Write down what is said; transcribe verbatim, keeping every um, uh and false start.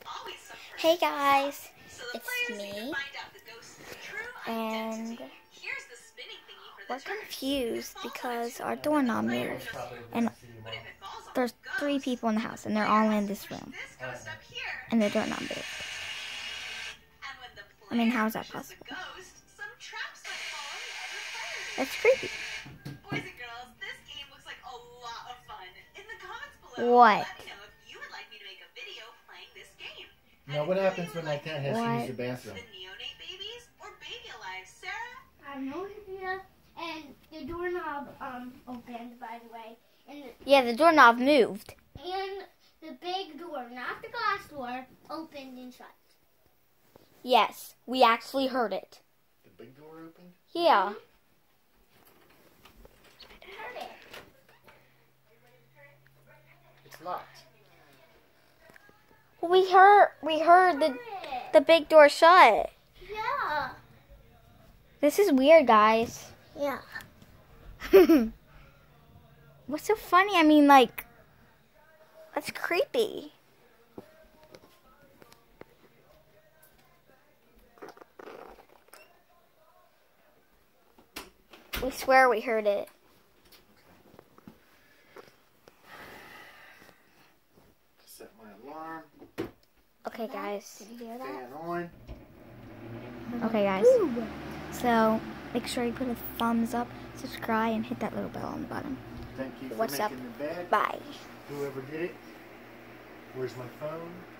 Hey guys, it's me, and we're confused because our doorknob moved, and there's three people in the house, and they're all in this room, and the doorknob moved. I mean, how is that possible? That's creepy. What? Now, what happens when I can't have What? to use the bathroom? I have no idea. And the doorknob um opened, by the way. And the, Yeah, the doorknob moved. and the big door, not the glass door, opened and shut. Yes, we actually heard it. The big door opened? Yeah. I heard it. It's locked. We heard we heard the Heard it. the big door shut. Yeah. This is weird, guys. Yeah. What's so funny? I mean, like, that's creepy. We swear we heard it. Set my alarm. Okay, guys. Did you hear Fan that? on. Okay, guys. Ooh. So, make sure you put a thumbs up, subscribe, and hit that little bell on the bottom. Thank you for What's up? making the bed. Bye. Whoever did it. Where's my phone?